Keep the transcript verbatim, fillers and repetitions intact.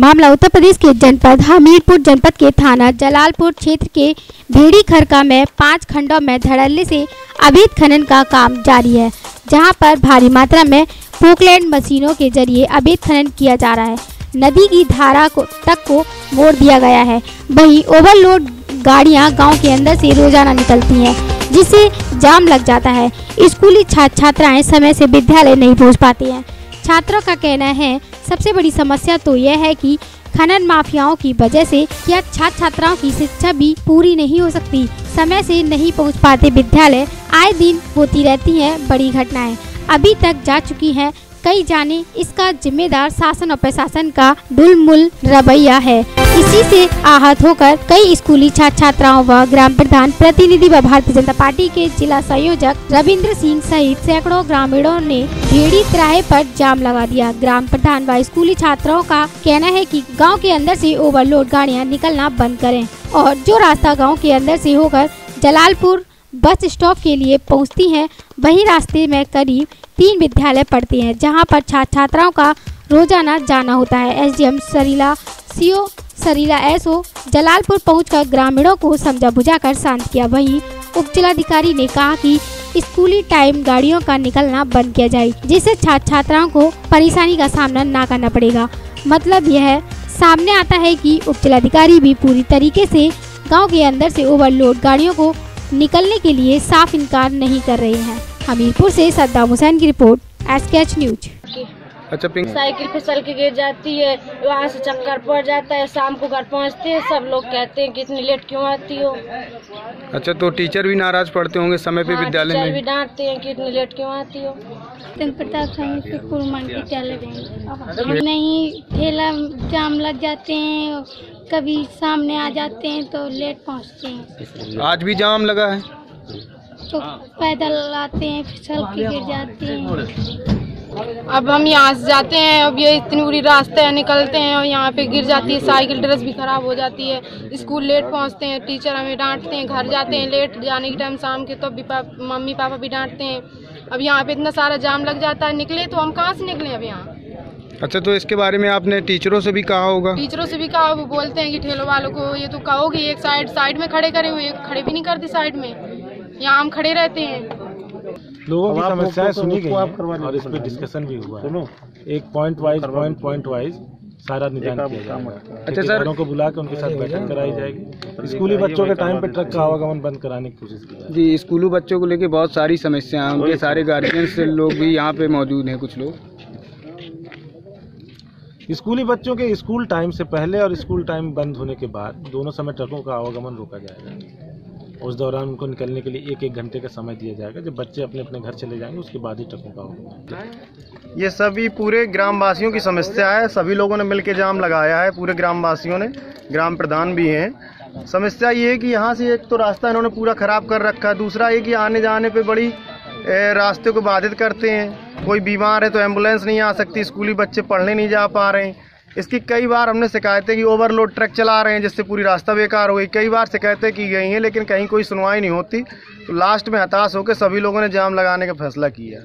मामला उत्तर प्रदेश के जनपद हमीरपुर जनपद के थाना जलालपुर क्षेत्र के भेड़ी खरका में पांच खंडों में धड़ल्ले से अवैध खनन का काम जारी है, जहां पर भारी मात्रा में पोकलैंड मशीनों के जरिए अवैध खनन किया जा रहा है। नदी की धारा को तक को मोड़ दिया गया है। वहीं ओवरलोड गाड़ियां गांव के अंदर से रोजाना निकलती हैं, जिससे जाम लग जाता है। स्कूली छात्र छात्राएं समय से विद्यालय नहीं पहुंच पाती हैं। छात्रों का कहना है सबसे बड़ी समस्या तो यह है कि खनन माफियाओं की वजह से क्या छात्र छात्राओं की शिक्षा भी पूरी नहीं हो सकती। समय से नहीं पहुंच पाते विद्यालय, आए दिन होती रहती हैं बड़ी घटनाएं। अभी तक जा चुकी हैं कई जाने। इसका जिम्मेदार शासन और प्रशासन का डुलमुल रवैया है। इसी से आहत होकर कई स्कूली छात्र छात्राओं व ग्राम प्रधान प्रतिनिधि व भारतीय जनता पार्टी के जिला संयोजक रविंद्र सिंह सहित सैकड़ों ग्रामीणों ने भेड़ी तिराहे पर जाम लगा दिया। ग्राम प्रधान व स्कूली छात्राओं का कहना है कि गांव के अंदर से ओवरलोड गाड़ियां निकलना बंद करें और जो रास्ता गाँव के अंदर से होकर जलालपुर बस स्टॉप के लिए पहुंचती हैं, वही रास्ते में करीब तीन विद्यालय पढ़ते हैं, जहां पर छात्र छात्राओं का रोजाना जाना होता है। SDM Sarila, CO Sarila SO Jalalpur पहुंचकर ग्रामीणों को समझा बुझाकर शांत किया। वहीं उप जिलाधिकारी ने कहा कि स्कूली टाइम गाड़ियों का निकलना बंद किया जाए, जिससे छात्र छात्राओं को परेशानी का सामना ना करना पड़ेगा। मतलब यह सामने आता है कि उप जिलाधिकारी भी पूरी तरीके से गाँव के अंदर से ओवरलोड गाड़ियों को निकलने के लिए साफ इनकार नहीं कर रहे हैं। हमीरपुर से सद्दाम हुसैन की रिपोर्ट, एसकेएच न्यूज। अच्छा, साइकिल फिसल के गिर जाती है, वहाँ से चक्कर पड़ जाता है, शाम को घर पहुँचते हैं सब लोग कहते हैं कि इतनी लेट क्यों आती हो। अच्छा, तो टीचर भी नाराज पड़ते होंगे समय पे? हाँ, विद्यालय में भी डांटते हैं कि इतनी लेट क्यों आती हो। प्रताप विद्यालय नहीं, ठेला जाम लग जाते हैं, कभी सामने आ जाते हैं तो लेट पहुंचते हैं। आज भी जाम लगा है तो पैदल आते हैं, फिसल के गिर जाते हैं। अब हम यहाँ से जाते हैं, अब ये इतनी बुरी रास्ते है, निकलते हैं और यहाँ पे गिर जाती है साइकिल, ड्रेस भी खराब हो जाती है। स्कूल लेट पहुँचते हैं, टीचर हमें डांटते हैं, घर जाते हैं लेट जाने के टाइम शाम के, तो भी मम्मी पापा भी डांटते हैं। अब यहाँ पे इतना सारा जाम लग जाता है, निकले तो हम कहाँ से निकले अब यहाँ। अच्छा, तो इसके बारे में आपने टीचरों से भी कहा होगा? टीचरों से भी कहा, वो बोलते हैं कि ठेलों वालों को ये तो कहो कि एक साइड साइड में खड़े करे हुए, खड़े भी नहीं करते साइड में, यहाँ हम खड़े रहते हैं। लोगों की समस्याएं सुनी गई और इस पे डिस्कशन भी हुआ है। एक point wise point point wise सारा निदान किया जाएगा। अच्छा सर, को बुला के उनके साथ बैठक कराई जाएगी। स्कूली बच्चों के टाइम पे ट्रक का आवागमन बंद कराने की कोशिश की जाएगी। जी, स्कूली बच्चों को लेके बहुत सारी समस्याएं, उनके सारे गार्जियंस से लोग भी यहाँ पे मौजूद हैं। कुछ लोग स्कूली बच्चों के स्कूल टाइम से पहले और स्कूल टाइम बंद होने के बाद दोनों समय ट्रकों का आवागमन रोका जाएगा। उस दौरान उनको निकलने के लिए एक एक घंटे का समय दिया जाएगा। जब बच्चे अपने अपने घर चले जाएंगे उसके बाद ही ट्रकों का आवागमन। ये सभी पूरे ग्रामवासियों की समस्या है, सभी लोगों ने मिलकर जाम लगाया है, पूरे ग्रामवासियों ने, ग्राम प्रधान भी हैं। समस्या ये है कि यहाँ से एक तो रास्ता इन्होंने पूरा खराब कर रखा है, दूसरा ये कि आने जाने पे बड़ी रास्ते को बाधित करते हैं। कोई बीमार है तो एम्बुलेंस नहीं आ सकती, स्कूली बच्चे पढ़ने नहीं जा पा रहे हैं। इसकी कई बार हमने शिकायतें की, ओवरलोड ट्रक चला रहे हैं जिससे पूरी रास्ता बेकार हो गई। कई बार शिकायतें की गई हैं लेकिन कहीं कोई सुनवाई नहीं होती। तो लास्ट में हताश होकर सभी लोगों ने जाम लगाने का फैसला किया।